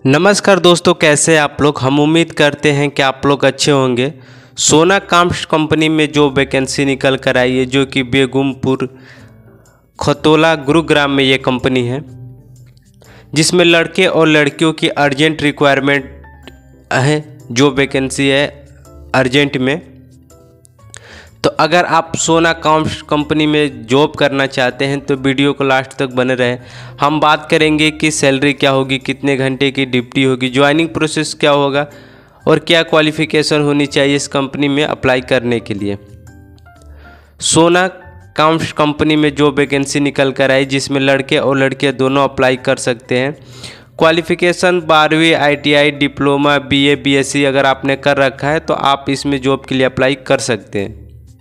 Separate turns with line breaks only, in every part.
नमस्कार दोस्तों, कैसे आप लोग। हम उम्मीद करते हैं कि आप लोग अच्छे होंगे। सोना काम्स कंपनी में जो वैकेंसी निकल कर आई है, जो कि बेगमपुर खतौला गुरुग्राम में ये कंपनी है, जिसमें लड़के और लड़कियों की अर्जेंट रिक्वायरमेंट है। जो वैकेंसी है अर्जेंट में, तो अगर आप सोना काम्स कंपनी में जॉब करना चाहते हैं तो वीडियो को लास्ट तक बने रहे। हम बात करेंगे कि सैलरी क्या होगी, कितने घंटे की ड्यूटी होगी, ज्वाइनिंग प्रोसेस क्या होगा और क्या क्वालिफ़िकेशन होनी चाहिए इस कंपनी में अप्लाई करने के लिए। सोना काम्स कंपनी में जो वैकेंसी निकल कर आई, जिसमें लड़के और लड़कियां दोनों अप्लाई कर सकते हैं। क्वालिफ़िकेशन 12वीं ITI डिप्लोमा BA BSc अगर आपने कर रखा है तो आप इसमें जॉब के लिए अप्लाई कर सकते हैं।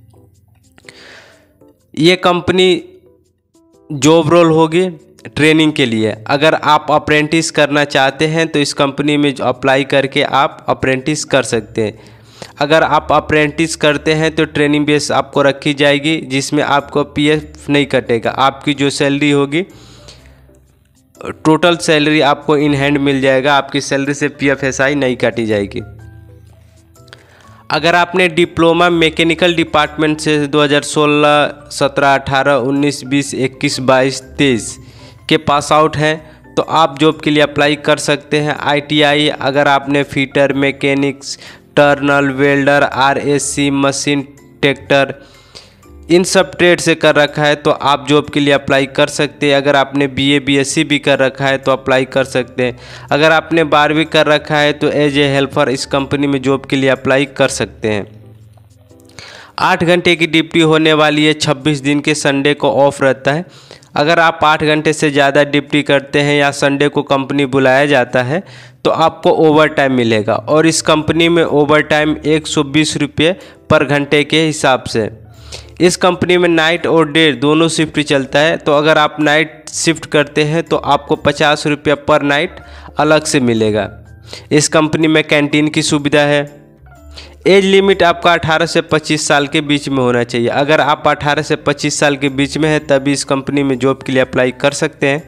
ये कंपनी जॉब रोल होगी ट्रेनिंग के लिए। अगर आप अप्रेंटिस करना चाहते हैं तो इस कंपनी में अप्लाई करके आप अप्रेंटिस कर सकते हैं। अगर आप अप्रेंटिस करते हैं तो ट्रेनिंग बेस आपको रखी जाएगी, जिसमें आपको PF नहीं कटेगा। आपकी जो सैलरी होगी, टोटल सैलरी आपको इन हैंड मिल जाएगा। आपकी सैलरी से PF SI नहीं काटी जाएगी। अगर आपने डिप्लोमा मैकेनिकल डिपार्टमेंट से 2016, 17, 18, 19, 20, 21, 22, 23 के पास आउट हैं तो आप जॉब के लिए अप्लाई कर सकते हैं। ITI अगर आपने fitter, mechanics, turner, welder, RSC, machine tractor, इन सब ट्रेड से कर रखा है तो आप जॉब के लिए अप्लाई कर सकते हैं। अगर आपने BA BSc भी कर रखा है तो अप्लाई कर सकते हैं। अगर आपने 12वीं कर रखा है तो एज ए हेल्पर इस कंपनी में जॉब के लिए अप्लाई कर सकते हैं। 8 घंटे की ड्यूटी होने वाली है। 26 दिन के संडे को ऑफ रहता है। अगर आप 8 घंटे से ज़्यादा ड्यूटी करते हैं या संडे को कंपनी बुलाया जाता है तो आपको ओवर टाइम मिलेगा। और इस कंपनी में ओवर टाइम 120 रुपये पर घंटे के हिसाब से। इस कंपनी में नाइट और डे दोनों शिफ्ट चलता है। तो अगर आप नाइट शिफ्ट करते हैं तो आपको 50 रुपया पर नाइट अलग से मिलेगा। इस कंपनी में कैंटीन की सुविधा है। एज लिमिट आपका 18 से 25 साल के बीच में होना चाहिए। अगर आप 18 से 25 साल के बीच में हैं तभी इस कंपनी में जॉब के लिए अप्लाई कर सकते हैं।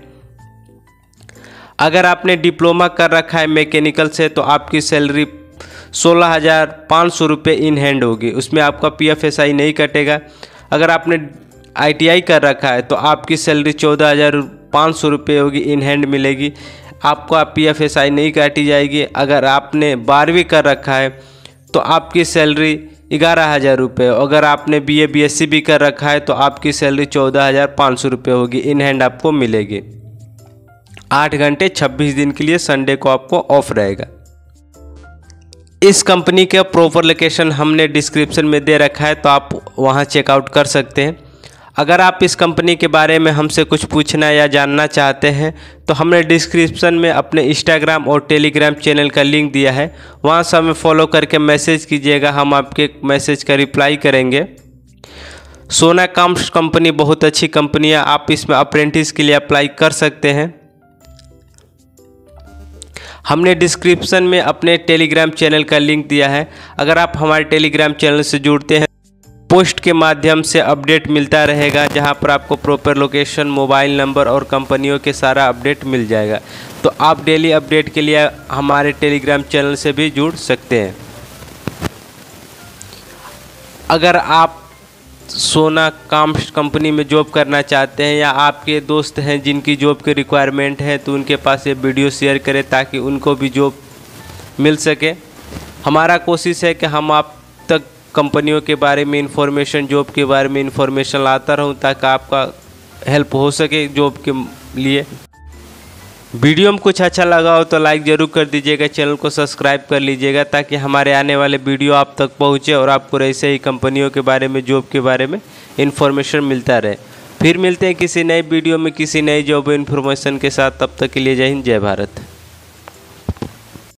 अगर आपने डिप्लोमा कर रखा है मैकेनिकल से तो आपकी सैलरी 16,500 रुपये इन हैंड होगी। उसमें आपका PF SI नहीं कटेगा। अगर आपने ITI कर रखा है तो आपकी सैलरी 14,500 रुपये होगी, इन हैंड मिलेगी। आपको PF SI नहीं काटी जाएगी। अगर आपने 12वीं कर रखा है तो आपकी सैलरी 11,000 रुपये। अगर आपने BA BSc भी कर रखा है तो आपकी सैलरी 14,500 रुपये होगी, इन हैंड आपको मिलेगी। 8 घंटे 26 दिन के लिए संडे को आपको ऑफ रहेगा। इस कंपनी का प्रॉपर लोकेशन हमने डिस्क्रिप्शन में दे रखा है तो आप वहां चेकआउट कर सकते हैं। अगर आप इस कंपनी के बारे में हमसे कुछ पूछना या जानना चाहते हैं तो हमने डिस्क्रिप्शन में अपने इंस्टाग्राम और टेलीग्राम चैनल का लिंक दिया है। वहां से हमें फॉलो करके मैसेज कीजिएगा, हम आपके मैसेज का रिप्लाई करेंगे। सोना काम्स कंपनी बहुत अच्छी कंपनी है। आप इसमें अप्रेंटिस के लिए अप्लाई कर सकते हैं। हमने डिस्क्रिप्शन में अपने टेलीग्राम चैनल का लिंक दिया है। अगर आप हमारे टेलीग्राम चैनल से जुड़ते हैं, पोस्ट के माध्यम से अपडेट मिलता रहेगा, जहां पर आपको प्रॉपर लोकेशन, मोबाइल नंबर और कंपनियों के सारा अपडेट मिल जाएगा। तो आप डेली अपडेट के लिए हमारे टेलीग्राम चैनल से भी जुड़ सकते हैं। अगर आप सोना काम्स कंपनी में जॉब करना चाहते हैं या आपके दोस्त हैं जिनकी जॉब की रिक्वायरमेंट है तो उनके पास ये वीडियो शेयर करें ताकि उनको भी जॉब मिल सके। हमारा कोशिश है कि हम आप तक कंपनियों के बारे में इंफॉर्मेशन, जॉब के बारे में इंफॉर्मेशन लाता रहूं ताकि आपका हेल्प हो सके जॉब के लिए। वीडियो में कुछ अच्छा लगा हो तो लाइक ज़रूर कर दीजिएगा, चैनल को सब्सक्राइब कर लीजिएगा ताकि हमारे आने वाले वीडियो आप तक पहुंचे और आपको ऐसे ही कंपनियों के बारे में, जॉब के बारे में इन्फॉर्मेशन मिलता रहे। फिर मिलते हैं किसी नए वीडियो में किसी नई जॉब इन्फॉर्मेशन के साथ। तब तक के लिए जय हिंद, जय भारत।